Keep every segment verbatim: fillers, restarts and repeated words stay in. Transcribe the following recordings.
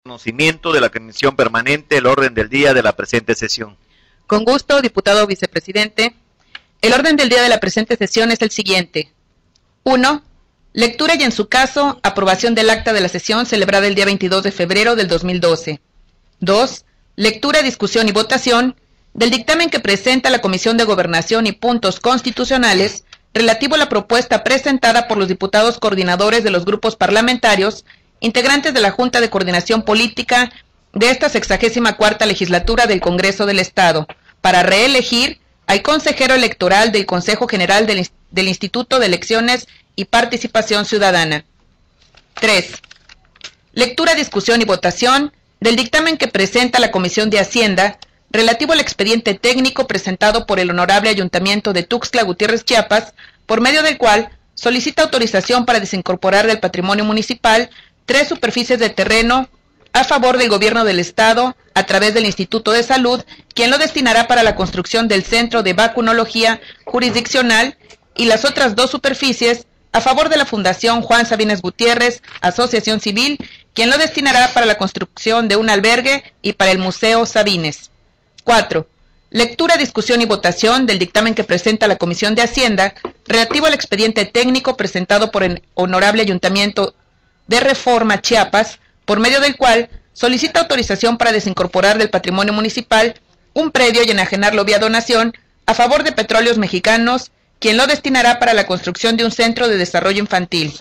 Conocimiento de la Comisión Permanente el orden del día de la presente sesión. Con gusto, diputado vicepresidente. El orden del día de la presente sesión es el siguiente. uno. Lectura y, en su caso, aprobación del acta de la sesión celebrada el día veintidós de febrero del dos mil doce. dos. Lectura, discusión y votación del dictamen que presenta la Comisión de Gobernación y Puntos Constitucionales relativo a la propuesta presentada por los diputados coordinadores de los grupos parlamentarios integrantes de la Junta de Coordinación Política de esta sexagésima cuarta legislatura del Congreso del Estado, para reelegir al consejero electoral del Consejo General del, del Instituto de Elecciones y Participación Ciudadana. tres. Lectura, discusión y votación del dictamen que presenta la Comisión de Hacienda relativo al expediente técnico presentado por el Honorable Ayuntamiento de Tuxtla Gutiérrez, Chiapas, por medio del cual solicita autorización para desincorporar del patrimonio municipal tres superficies de terreno a favor del Gobierno del Estado a través del Instituto de Salud, quien lo destinará para la construcción del Centro de Vacunología Jurisdiccional, y las otras dos superficies a favor de la Fundación Juan Sabines Gutiérrez, Asociación Civil, quien lo destinará para la construcción de un albergue y para el Museo Sabines. cuatro. Lectura, discusión y votación del dictamen que presenta la Comisión de Hacienda relativo al expediente técnico presentado por el Honorable Ayuntamiento de Reforma, Chiapas, por medio del cual solicita autorización para desincorporar del patrimonio municipal un predio y enajenarlo vía donación a favor de Petróleos Mexicanos, quien lo destinará para la construcción de un centro de desarrollo infantil.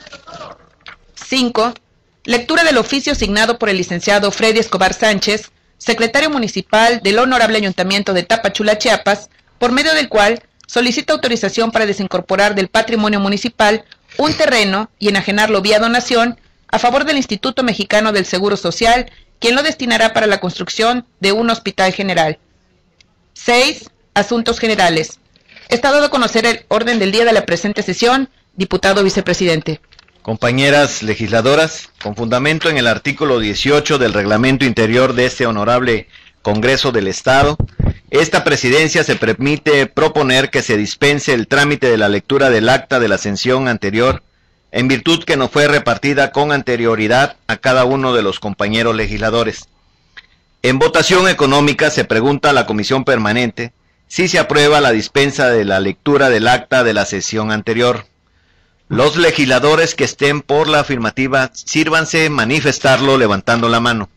cinco. Lectura del oficio signado por el licenciado Freddy Escobar Sánchez, secretario municipal del Honorable Ayuntamiento de Tapachula, Chiapas, por medio del cual solicita autorización para desincorporar del patrimonio municipal un terreno y enajenarlo vía donación a favor del Instituto Mexicano del Seguro Social, quien lo destinará para la construcción de un hospital general. seis. Asuntos generales. Está dado a conocer el orden del día de la presente sesión, diputado vicepresidente. Compañeras legisladoras, con fundamento en el artículo dieciocho del Reglamento Interior de este honorable Congreso del Estado, esta presidencia se permite proponer que se dispense el trámite de la lectura del acta de la sesión anterior, en virtud que no fue repartida con anterioridad a cada uno de los compañeros legisladores. En votación económica se pregunta a la Comisión Permanente si se aprueba la dispensa de la lectura del acta de la sesión anterior. Los legisladores que estén por la afirmativa, sírvanse manifestarlo levantando la mano.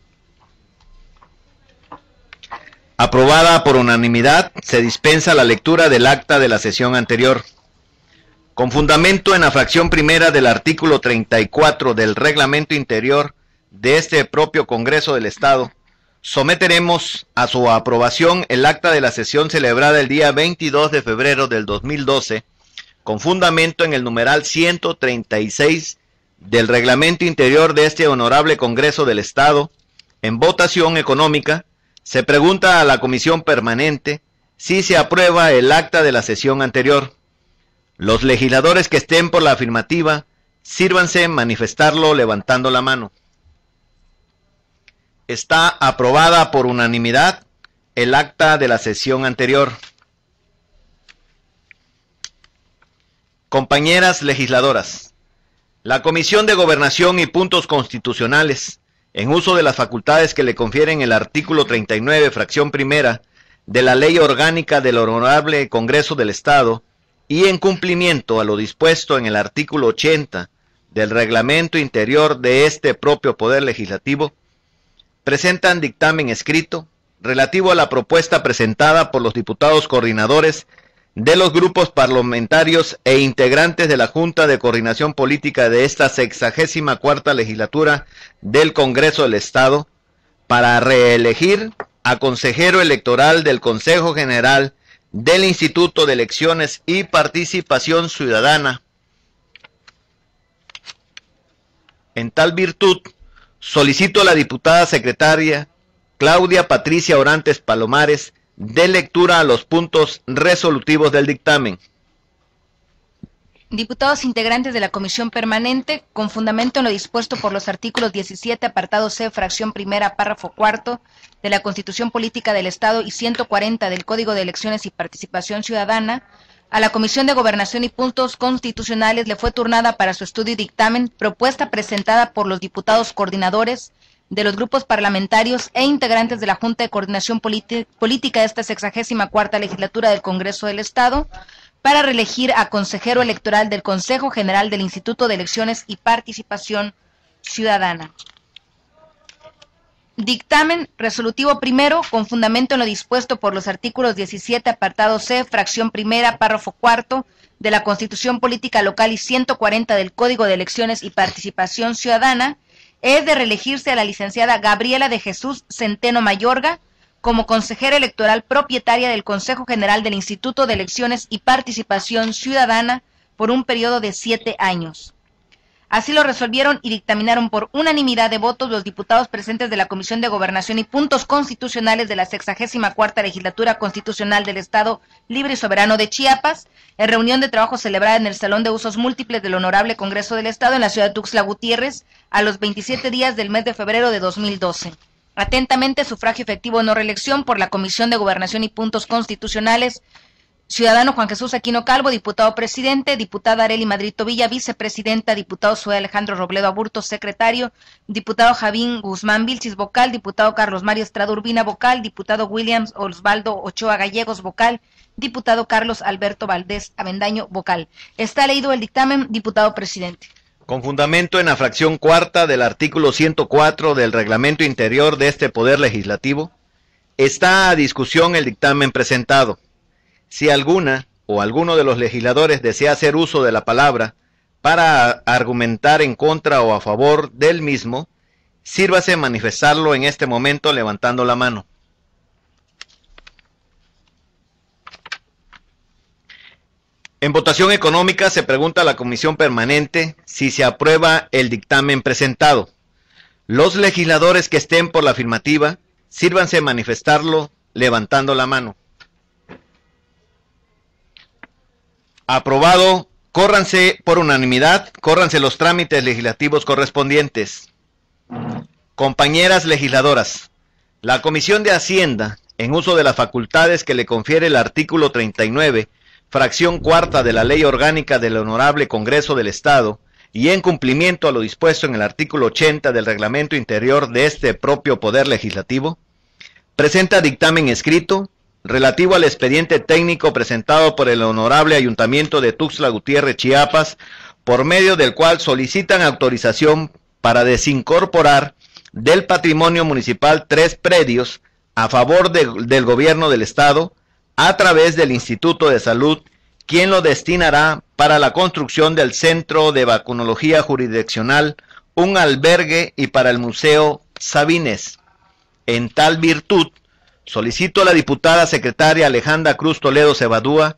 Aprobada por unanimidad, se dispensa la lectura del acta de la sesión anterior. Con fundamento en la fracción primera del artículo treinta y cuatro del Reglamento Interior de este propio Congreso del Estado, someteremos a su aprobación el acta de la sesión celebrada el día veintidós de febrero del dos mil doce, con fundamento en el numeral ciento treinta y seis del Reglamento Interior de este honorable Congreso del Estado. En votación económica, se pregunta a la Comisión Permanente si se aprueba el acta de la sesión anterior. Los legisladores que estén por la afirmativa, sírvanse manifestarlo levantando la mano. Está aprobada por unanimidad el acta de la sesión anterior. Compañeras legisladoras, la Comisión de Gobernación y Puntos Constitucionales, en uso de las facultades que le confieren el artículo treinta y nueve, fracción primera, de la Ley Orgánica del Honorable Congreso del Estado, y en cumplimiento a lo dispuesto en el artículo ochenta del Reglamento Interior de este propio Poder Legislativo, presentan dictamen escrito relativo a la propuesta presentada por los diputados coordinadores de los grupos parlamentarios e integrantes de la Junta de Coordinación Política de esta sexagésima cuarta legislatura del Congreso del Estado para reelegir a consejero electoral del Consejo General del Instituto de Elecciones y Participación Ciudadana. En tal virtud, solicito a la diputada secretaria Claudia Patricia Orantes Palomares dé lectura a los puntos resolutivos del dictamen. Diputados integrantes de la Comisión Permanente, con fundamento en lo dispuesto por los artículos diecisiete, apartado C, fracción primera, párrafo cuarto, de la Constitución Política del Estado y ciento cuarenta del Código de Elecciones y Participación Ciudadana, a la Comisión de Gobernación y Puntos Constitucionales le fue turnada para su estudio y dictamen propuesta presentada por los diputados coordinadores de los grupos parlamentarios e integrantes de la Junta de Coordinación Política de esta sexagésima cuarta legislatura del Congreso del Estado para reelegir a consejero electoral del Consejo General del Instituto de Elecciones y Participación Ciudadana. Dictamen resolutivo primero, con fundamento en lo dispuesto por los artículos diecisiete, apartado C, fracción primera, párrafo cuarto, de la Constitución Política Local y ciento cuarenta del Código de Elecciones y Participación Ciudadana, es de reelegirse a la licenciada Gabriela de Jesús Centeno Mayorga como consejera electoral propietaria del Consejo General del Instituto de Elecciones y Participación Ciudadana por un periodo de siete años. Así lo resolvieron y dictaminaron por unanimidad de votos los diputados presentes de la Comisión de Gobernación y Puntos Constitucionales de la sexagésima cuarta Legislatura Constitucional del Estado Libre y Soberano de Chiapas, en reunión de trabajo celebrada en el Salón de Usos Múltiples del Honorable Congreso del Estado en la ciudad de Tuxtla Gutiérrez, a los veintisiete días del mes de febrero de dos mil doce. Atentamente, sufragio efectivo no reelección por la Comisión de Gobernación y Puntos Constitucionales, ciudadano Juan Jesús Aquino Calvo, diputado presidente, diputada Arely Madrito Villa, vicepresidenta, diputado Zoé Alejandro Robledo Aburto, secretario, diputado Javín Guzmán Vilchis, vocal, diputado Carlos Mario Estrada Urbina, vocal, diputado Williams Osvaldo Ochoa Gallegos, vocal, diputado Carlos Alberto Valdés Avendaño, vocal. Está leído el dictamen, diputado presidente. Con fundamento en la fracción cuarta del artículo ciento cuatro del Reglamento Interior de este Poder Legislativo, está a discusión el dictamen presentado. Si alguna o alguno de los legisladores desea hacer uso de la palabra para argumentar en contra o a favor del mismo, sírvase manifestarlo en este momento levantando la mano. En votación económica se pregunta a la Comisión Permanente si se aprueba el dictamen presentado. Los legisladores que estén por la afirmativa, sírvanse manifestarlo levantando la mano. Aprobado, córranse por unanimidad, córranse los trámites legislativos correspondientes. Compañeras legisladoras, la Comisión de Hacienda, en uso de las facultades que le confiere el artículo treinta y nueve, fracción cuarta de la Ley Orgánica del Honorable Congreso del Estado, y en cumplimiento a lo dispuesto en el artículo ochenta del Reglamento Interior de este propio Poder Legislativo, presenta dictamen escrito relativo al expediente técnico presentado por el Honorable Ayuntamiento de Tuxtla Gutiérrez, Chiapas, por medio del cual solicitan autorización para desincorporar del patrimonio municipal tres predios a favor de, del gobierno del Estado a través del Instituto de Salud, quien lo destinará para la construcción del Centro de Vacunología Jurisdiccional, un albergue y para el Museo Sabines. En tal virtud, solicito a la diputada secretaria Alejandra Cruz Toledo Cebadúa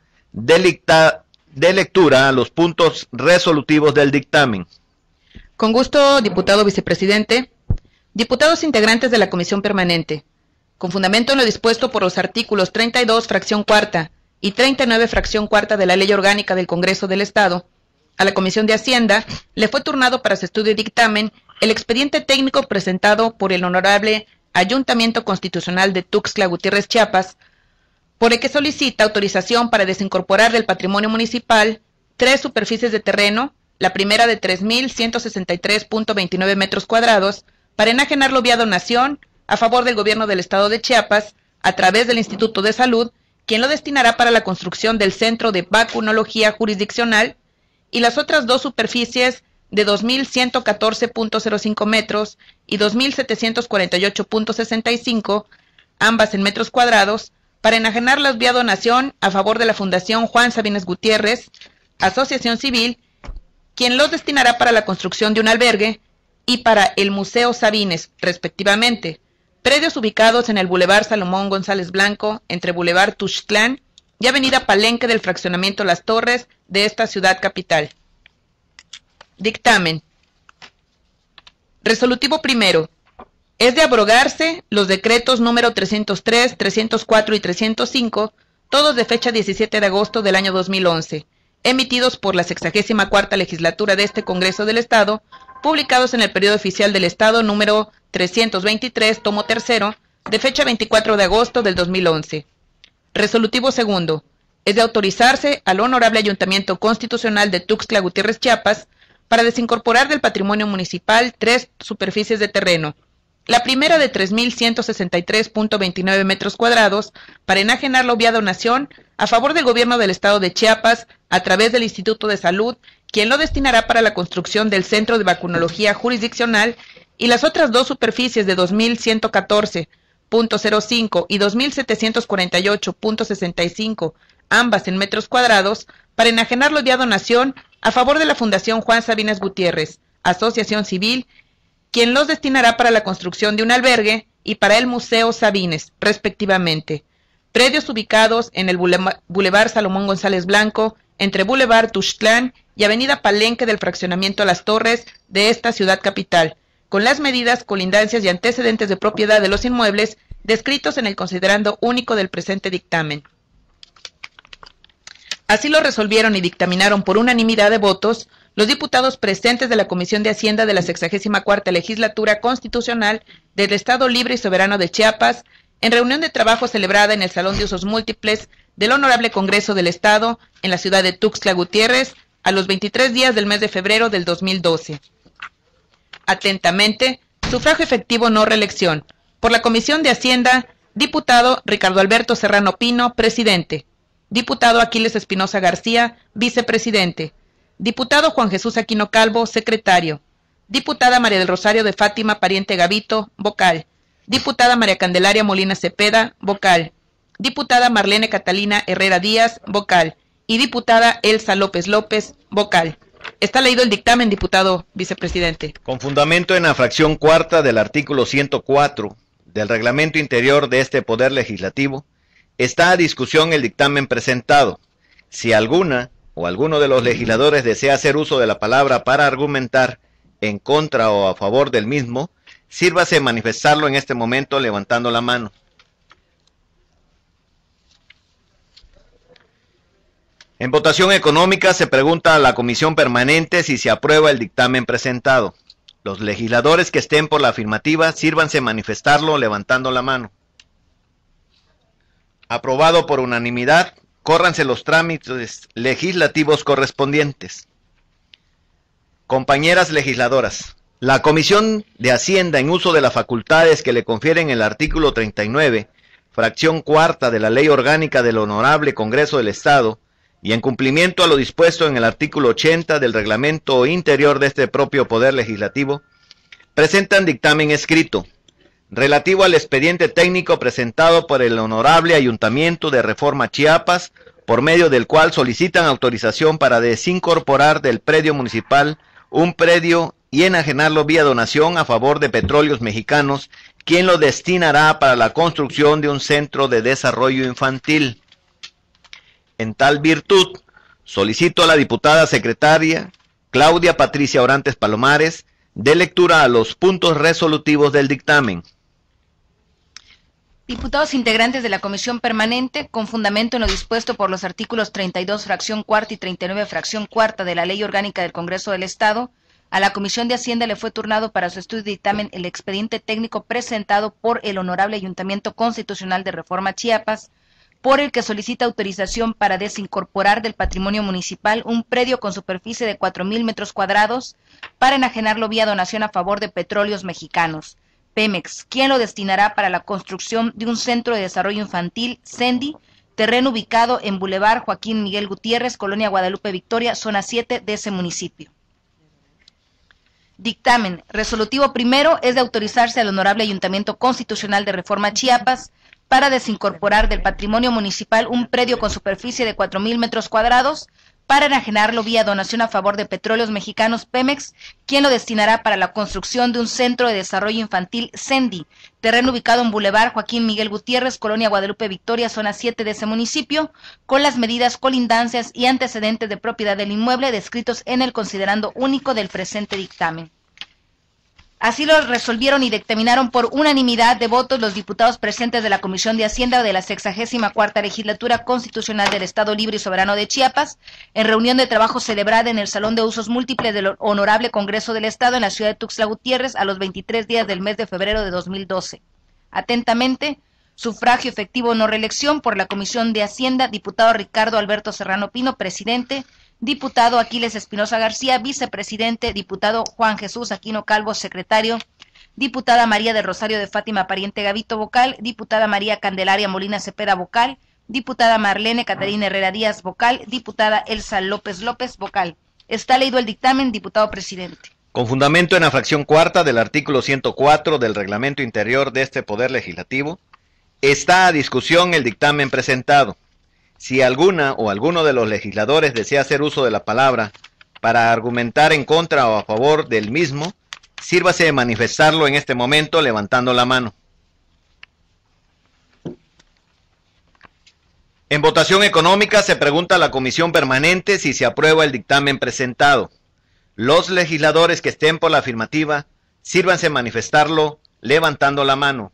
de, de lectura a los puntos resolutivos del dictamen. Con gusto, diputado vicepresidente. Diputados integrantes de la Comisión Permanente, con fundamento en lo dispuesto por los artículos treinta y dos, fracción cuarta, y treinta y nueve, fracción cuarta de la Ley Orgánica del Congreso del Estado, a la Comisión de Hacienda le fue turnado para su estudio y dictamen el expediente técnico presentado por el Honorable Ayuntamiento Constitucional de Tuxtla Gutiérrez, Chiapas, por el que solicita autorización para desincorporar del patrimonio municipal tres superficies de terreno, la primera de tres mil ciento sesenta y tres punto veintinueve metros cuadrados, para enajenarlo vía donación a favor del gobierno del estado de Chiapas, a través del Instituto de Salud, quien lo destinará para la construcción del Centro de Vacunología Jurisdiccional, y las otras dos superficies de dos mil ciento catorce punto cero cinco metros y dos mil setecientos cuarenta y ocho punto sesenta y cinco, ambas en metros cuadrados, para enajenarlas vía donación a favor de la Fundación Juan Sabines Gutiérrez, Asociación Civil, quien los destinará para la construcción de un albergue y para el Museo Sabines, respectivamente, predios ubicados en el Boulevard Salomón González Blanco, entre Boulevard Tuxtlán y Avenida Palenque del fraccionamiento Las Torres de esta ciudad capital. Dictamen. Resolutivo primero. Es de abrogarse los decretos número trescientos tres, trescientos cuatro y trescientos cinco, todos de fecha diecisiete de agosto del año dos mil once, emitidos por la sexagésima cuarta legislatura de este Congreso del Estado, publicados en el Periódico Oficial del Estado número trescientos veintitrés, tomo tercero, de fecha veinticuatro de agosto del dos mil once. Resolutivo segundo. Es de autorizarse al Honorable Ayuntamiento Constitucional de Tuxtla Gutiérrez, Chiapas, para desincorporar del patrimonio municipal tres superficies de terreno, La primera de tres mil ciento sesenta y tres punto veintinueve metros cuadrados para enajenarlo vía donación a favor del gobierno del estado de Chiapas a través del Instituto de Salud, quien lo destinará para la construcción del Centro de Vacunología Jurisdiccional, y las otras dos superficies de dos mil ciento catorce punto cero cinco y dos mil setecientos cuarenta y ocho punto sesenta y cinco, ambas en metros cuadrados, para enajenarlo vía donación a favor de la Fundación Juan Sabines Gutiérrez, Asociación Civil, quien los destinará para la construcción de un albergue y para el Museo Sabines, respectivamente. Predios ubicados en el Boulevard Salomón González Blanco, entre Boulevard Tuxtlán y Avenida Palenque del fraccionamiento Las Torres de esta ciudad capital, con las medidas, colindancias y antecedentes de propiedad de los inmuebles descritos en el considerando único del presente dictamen. Así lo resolvieron y dictaminaron por unanimidad de votos los diputados presentes de la Comisión de Hacienda de la sexagésima cuarta Legislatura Constitucional del Estado Libre y Soberano de Chiapas, en reunión de trabajo celebrada en el Salón de Usos Múltiples del Honorable Congreso del Estado en la ciudad de Tuxtla Gutiérrez, a los veintitrés días del mes de febrero del dos mil doce. Atentamente, sufragio efectivo no reelección. Por la Comisión de Hacienda, diputado Ricardo Alberto Serrano Pino, presidente. Diputado Aquiles Espinosa García, vicepresidente. Diputado Juan Jesús Aquino Calvo, secretario. Diputada María del Rosario de Fátima Pariente Gavito, vocal. Diputada María Candelaria Molina Cepeda, vocal. Diputada Marlene Catalina Herrera Díaz, vocal. Y diputada Elsa López López, vocal. Está leído el dictamen, diputado vicepresidente. Con fundamento en la fracción cuarta del artículo ciento cuatro del reglamento interior de este Poder Legislativo, está a discusión el dictamen presentado. Si alguna o alguno de los legisladores desea hacer uso de la palabra para argumentar en contra o a favor del mismo, sírvase manifestarlo en este momento levantando la mano. En votación económica se pregunta a la Comisión Permanente si se aprueba el dictamen presentado. Los legisladores que estén por la afirmativa, sírvanse manifestarlo levantando la mano. Aprobado por unanimidad. Córranse los trámites legislativos correspondientes. Compañeras legisladoras, la Comisión de Hacienda, en uso de las facultades que le confieren el artículo treinta y nueve, fracción cuarta de la Ley Orgánica del Honorable Congreso del Estado, y en cumplimiento a lo dispuesto en el artículo ochenta del Reglamento Interior de este propio Poder Legislativo, presentan dictamen escrito relativo al expediente técnico presentado por el Honorable Ayuntamiento de Reforma Chiapas, por medio del cual solicitan autorización para desincorporar del predio municipal un predio y enajenarlo vía donación a favor de Petróleos Mexicanos, quien lo destinará para la construcción de un centro de desarrollo infantil. En tal virtud, solicito a la diputada secretaria Claudia Patricia Orantes Palomares dé lectura a los puntos resolutivos del dictamen. Diputados integrantes de la Comisión Permanente, con fundamento en lo dispuesto por los artículos treinta y dos, fracción cuarta y treinta y nueve, fracción cuarta de la Ley Orgánica del Congreso del Estado, a la Comisión de Hacienda le fue turnado para su estudio y dictamen el expediente técnico presentado por el Honorable Ayuntamiento Constitucional de Reforma Chiapas, por el que solicita autorización para desincorporar del patrimonio municipal un predio con superficie de cuatro mil metros cuadrados para enajenarlo vía donación a favor de Petróleos Mexicanos, Pemex, quien lo destinará para la construcción de un centro de desarrollo infantil, CENDI, terreno ubicado en Boulevard Joaquín Miguel Gutiérrez, Colonia Guadalupe Victoria, zona siete de ese municipio. Dictamen resolutivo primero es de autorizarse al Honorable Ayuntamiento Constitucional de Reforma Chiapas para desincorporar del patrimonio municipal un predio con superficie de cuatro mil metros cuadrados para enajenarlo vía donación a favor de Petróleos Mexicanos, Pemex, quien lo destinará para la construcción de un centro de desarrollo infantil, CENDI, terreno ubicado en Boulevard Joaquín Miguel Gutiérrez, Colonia Guadalupe Victoria, zona siete de ese municipio, con las medidas, colindancias y antecedentes de propiedad del inmueble descritos en el considerando único del presente dictamen. Así lo resolvieron y dictaminaron por unanimidad de votos los diputados presentes de la Comisión de Hacienda de la sexagésima cuarta Legislatura Constitucional del Estado Libre y Soberano de Chiapas, en reunión de trabajo celebrada en el Salón de Usos Múltiples del Honorable Congreso del Estado en la ciudad de Tuxtla Gutiérrez a los veintitrés días del mes de febrero de dos mil doce. Atentamente, sufragio efectivo no reelección por la Comisión de Hacienda, diputado Ricardo Alberto Serrano Pino, presidente; diputado Aquiles Espinosa García, vicepresidente; diputado Juan Jesús Aquino Calvo, secretario; diputada María del Rosario de Fátima Pariente Gavito, vocal, diputada María Candelaria Molina Cepeda, vocal, diputada Marlene Catarina Herrera Díaz, vocal, diputada Elsa López López, vocal. Está leído el dictamen, diputado presidente. Con fundamento en la fracción cuarta del artículo ciento cuatro del reglamento interior de este Poder Legislativo, está a discusión el dictamen presentado. Si alguna o alguno de los legisladores desea hacer uso de la palabra para argumentar en contra o a favor del mismo, sírvase de manifestarlo en este momento levantando la mano. En votación económica se pregunta a la Comisión Permanente si se aprueba el dictamen presentado. Los legisladores que estén por la afirmativa, sírvanse manifestarlo levantando la mano.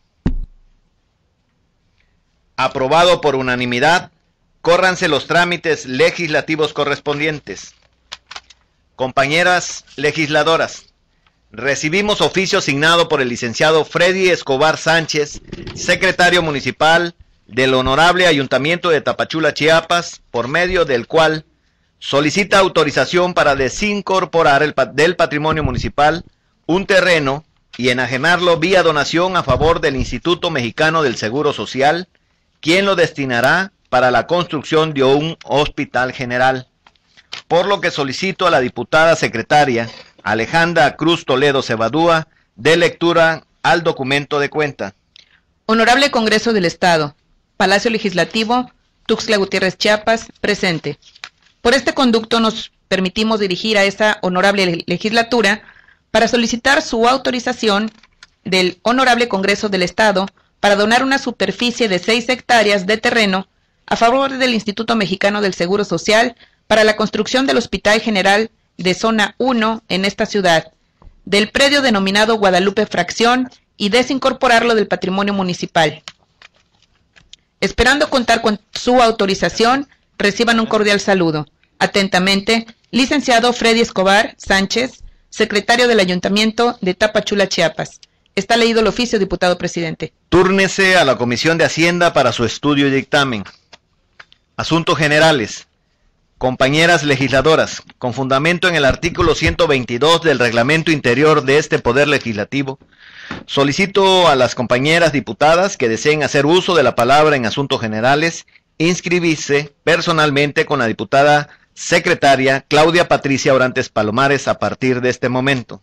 Aprobado por unanimidad, córranse los trámites legislativos correspondientes. Compañeras legisladoras, recibimos oficio asignado por el licenciado Freddy Escobar Sánchez, secretario municipal del Honorable Ayuntamiento de Tapachula, Chiapas, por medio del cual solicita autorización para desincorporar el, del patrimonio municipal un terreno y enajenarlo vía donación a favor del Instituto Mexicano del Seguro Social, quien lo destinará para la construcción de un hospital general. Por lo que solicito a la diputada secretaria Alejandra Cruz Toledo Cebadúa dé lectura al documento de cuenta. Honorable Congreso del Estado, Palacio Legislativo, Tuxtla Gutiérrez, Chiapas, presente. Por este conducto nos permitimos dirigir a esta honorable legislatura para solicitar su autorización del Honorable Congreso del Estado para donar una superficie de seis hectáreas de terreno a favor del Instituto Mexicano del Seguro Social para la construcción del Hospital General de Zona uno en esta ciudad, del predio denominado Guadalupe Fracción y desincorporarlo del patrimonio municipal. Esperando contar con su autorización, reciban un cordial saludo. Atentamente, licenciado Freddy Escobar Sánchez, secretario del Ayuntamiento de Tapachula, Chiapas. Está leído el oficio, diputado presidente. Túrnese a la Comisión de Hacienda para su estudio y dictamen. Asuntos generales. Compañeras legisladoras, con fundamento en el artículo ciento veintidós del reglamento interior de este Poder Legislativo, solicito a las compañeras diputadas que deseen hacer uso de la palabra en asuntos generales, inscribirse personalmente con la diputada secretaria Claudia Patricia Orantes Palomares a partir de este momento.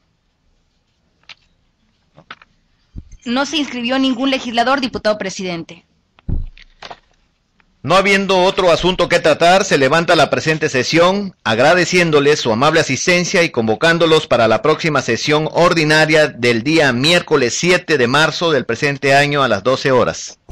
No se inscribió ningún legislador, diputado presidente. No habiendo otro asunto que tratar, se levanta la presente sesión, agradeciéndoles su amable asistencia y convocándolos para la próxima sesión ordinaria del día miércoles siete de marzo del presente año a las doce horas.